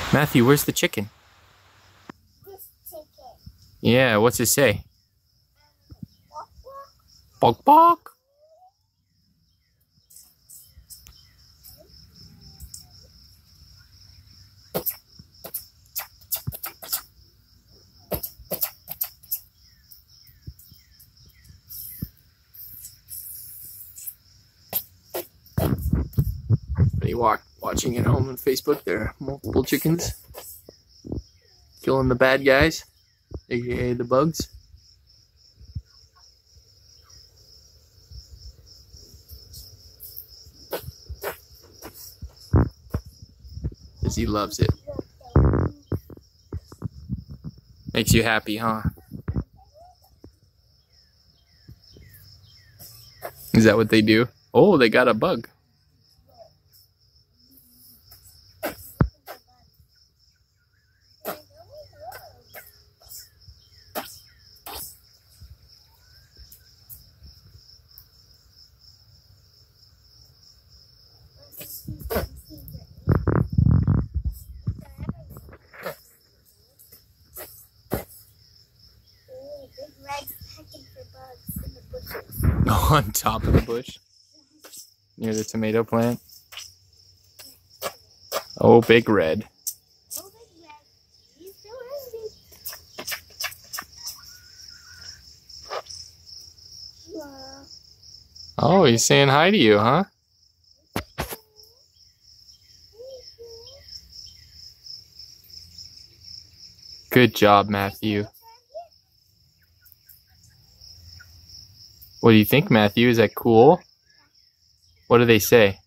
Matthew, where's the chicken? This chicken. Yeah, what's it say? Walk, walk. Bok bok. They watching at home on Facebook. There are multiple chickens killing the bad guys, aka the bugs. Because he loves it. Makes you happy, huh? Is that what they do? Oh, they got a bug. On top of the bush near the tomato plant. Oh, Big Red. He's so hungry. Wow. Oh, he's saying hi to you, huh? Good job, Matthew. What do you think, Matthew? Is that cool? What do they say?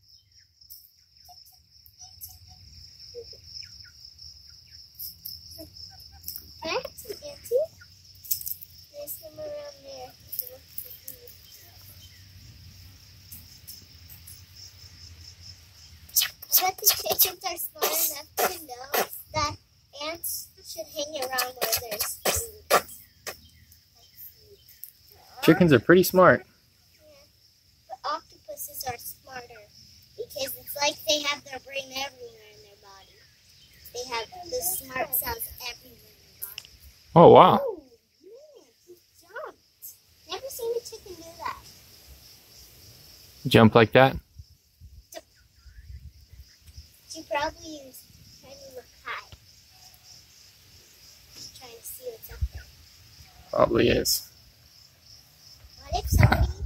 Auntie, there's some around there. But the chickens are smart enough to know that ants should hang around where there's food. Chickens are pretty smart. Yeah. But octopuses are smarter because it's like they have their brain everywhere in their body. They have the smart cells everywhere in their body. Oh, wow. Oh, man, he jumped. Never seen a chicken do that. Jump like that? She probably is trying to look high. She's trying to see what's up there. Probably is. What if somebody